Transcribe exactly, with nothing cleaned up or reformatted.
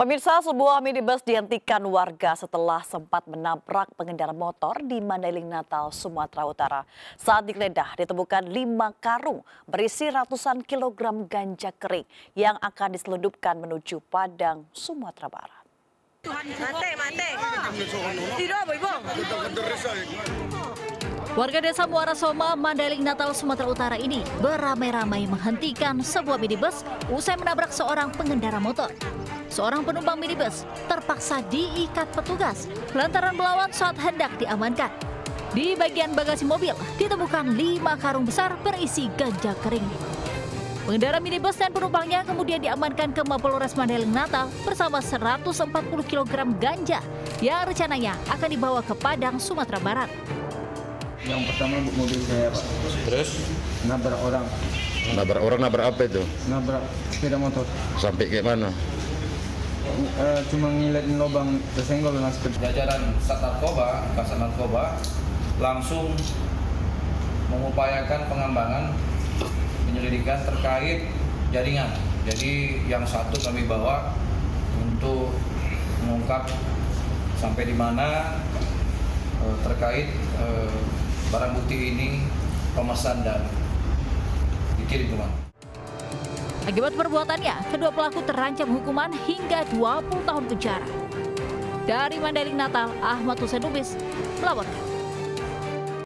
Pemirsa, sebuah minibus dihentikan warga setelah sempat menabrak pengendara motor di Mandailing Natal, Sumatera Utara. Saat digeledah, ditemukan lima karung berisi ratusan kilogram ganja kering yang akan diselundupkan menuju Padang, Sumatera Barat. Mate, mate. Tidak, Bang. Warga desa Muara Soma, Mandailing Natal, Sumatera Utara ini beramai-ramai menghentikan sebuah minibus usai menabrak seorang pengendara motor. Seorang penumpang minibus terpaksa diikat petugas lantaran melawan saat hendak diamankan. Di bagian bagasi mobil ditemukan lima karung besar berisi ganja kering. Pengendara minibus dan penumpangnya kemudian diamankan ke Mapolres Mandailing Natal bersama seratus empat puluh kilogram ganja yang rencananya akan dibawa ke Padang, Sumatera Barat. Yang pertama mobil saya, Pak. Terus? Nabrak orang. Nabrak orang, nabrak apa itu? Nabrak sepeda motor. Sampai ke mana? Uh, cuma ngeliatin lubang tersenggol dengan sepeda. Jajaran Sat Narkoba, Kasat Narkoba langsung mengupayakan pengembangan penyelidikan terkait jaringan. Jadi yang satu kami bawa untuk mengungkap sampai di mana uh, terkait uh, barang bukti ini pemesan dan dikirim ke mana. Akibat perbuatannya, kedua pelaku terancam hukuman hingga dua puluh tahun penjara. Dari Mandailing Natal, Ahmad Hussein Lubis melaporkan.